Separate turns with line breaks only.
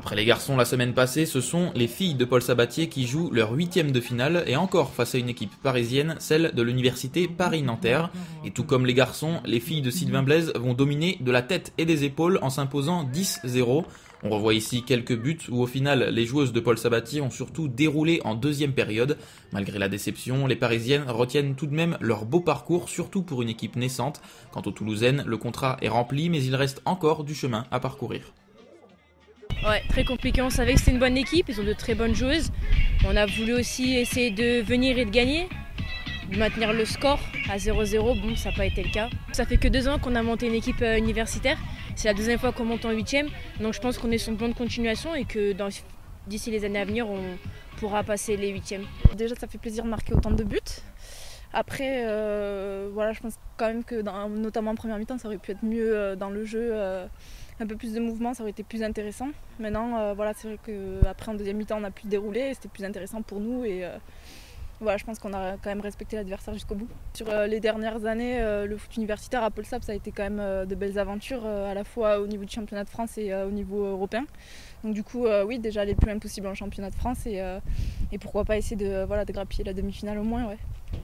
Après les garçons la semaine passée, ce sont les filles de Paul Sabatier qui jouent leur 8e de finale et encore face à une équipe parisienne, celle de l'université Paris-Nanterre. Et tout comme les garçons, les filles de Sylvain Blaise vont dominer de la tête et des épaules en s'imposant 10-0. On revoit ici quelques buts où au final les joueuses de Paul Sabatier ont surtout déroulé en deuxième période. Malgré la déception, les Parisiennes retiennent tout de même leur beau parcours, surtout pour une équipe naissante. Quant aux Toulousaines, le contrat est rempli mais il reste encore du chemin à parcourir.
Ouais, très compliqué, on savait que c'était une bonne équipe, ils ont de très bonnes joueuses. On a voulu aussi essayer de venir et de gagner, de maintenir le score à 0-0, bon ça n'a pas été le cas. Ça fait que 2 ans qu'on a monté une équipe universitaire. C'est la deuxième fois qu'on monte en 8e, donc je pense qu'on est sur le plan de continuation et que d'ici les années à venir, on pourra passer les 8e.
Déjà, ça fait plaisir de marquer autant de buts. Après, voilà, je pense quand même que notamment en première mi-temps, ça aurait pu être mieux dans le jeu, un peu plus de mouvement, ça aurait été plus intéressant. Maintenant, voilà, c'est vrai qu'après en deuxième mi-temps, on a pu dérouler, c'était plus intéressant pour nous et voilà, je pense qu'on a quand même respecté l'adversaire jusqu'au bout. Sur les dernières années, le foot universitaire à Paul Sab, ça a été quand même de belles aventures, à la fois au niveau du championnat de France et au niveau européen. Donc du coup, oui, déjà aller le plus loin possible en championnat de France et pourquoi pas essayer de grappiller la demi-finale au moins. Ouais.